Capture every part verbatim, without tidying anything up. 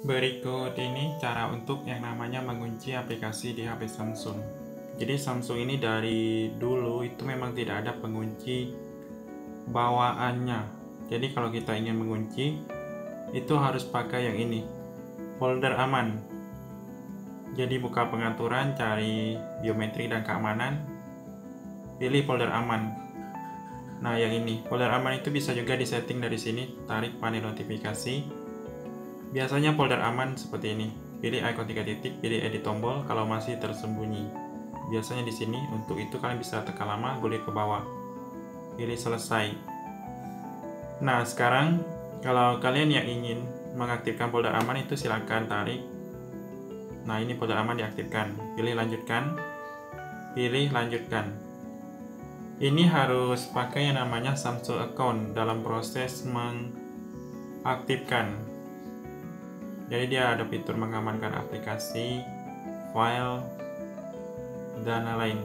Berikut ini cara untuk yang namanya mengunci aplikasi di H P Samsung. Jadi Samsung ini dari dulu itu memang tidak ada pengunci bawaannya. Jadi kalau kita ingin mengunci itu harus pakai yang ini, folder aman. Jadi buka pengaturan, cari biometrik dan keamanan, pilih folder aman. Nah yang ini, folder aman itu bisa juga disetting dari sini, tarik panel notifikasi. Biasanya folder aman seperti ini. Pilih icon tiga titik, pilih edit tombol kalau masih tersembunyi. Biasanya di sini. Untuk itu kalian bisa tekan lama, gulir ke bawah. Pilih selesai. Nah, sekarang kalau kalian yang ingin mengaktifkan folder aman itu silakan tarik. Nah, ini folder aman diaktifkan. Pilih lanjutkan. Pilih lanjutkan. Ini harus pakai yang namanya Samsung account dalam proses mengaktifkan. Jadi dia ada fitur mengamankan aplikasi, file, dan lain-lain.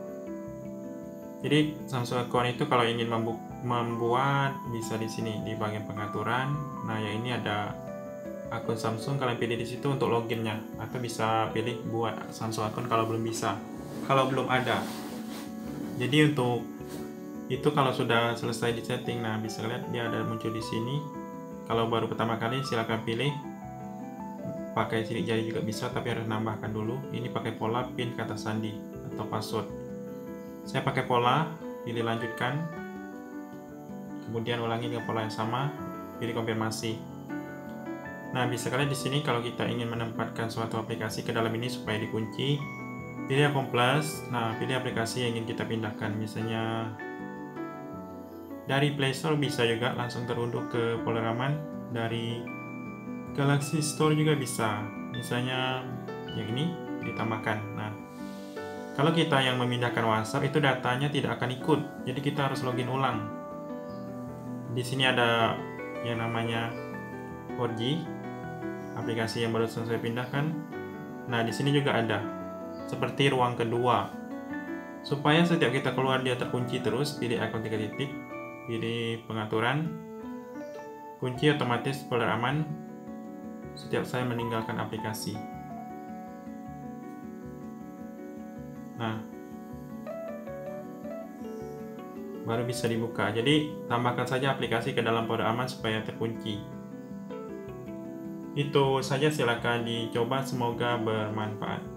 Jadi Samsung account itu kalau ingin membuat bisa di sini di bagian pengaturan. Nah, yang ini ada akun Samsung, kalian pilih di situ untuk loginnya, atau bisa pilih buat Samsung account kalau belum bisa, kalau belum ada. Jadi untuk itu kalau sudah selesai di setting, nah bisa lihat dia ada muncul di sini. Kalau baru pertama kali silakan pilih. Pakai sidik jari juga bisa, tapi harus nambahkan dulu. Ini pakai pola pin kata sandi atau password. Saya pakai pola, pilih lanjutkan. Kemudian ulangi dengan pola yang sama, pilih konfirmasi. Nah, bisa kalian di sini kalau kita ingin menempatkan suatu aplikasi ke dalam ini supaya dikunci, pilih akun plus. Nah, pilih aplikasi yang ingin kita pindahkan. Misalnya dari Play Store bisa juga langsung terunduh ke folder aman. Dari Galaxy Store juga bisa, misalnya yang ini ditambahkan. Nah, kalau kita yang memindahkan WhatsApp itu datanya tidak akan ikut, jadi kita harus login ulang. Di sini ada yang namanya empat G, aplikasi yang baru saya pindahkan. Nah, di sini juga ada seperti ruang kedua. Supaya setiap kita keluar dia terkunci terus, pilih icon tiga titik, pilih pengaturan, kunci otomatis folder aman setiap saya meninggalkan aplikasi. Nah, baru bisa dibuka. Jadi tambahkan saja aplikasi ke dalam folder aman supaya terkunci. Itu saja, silakan dicoba, semoga bermanfaat.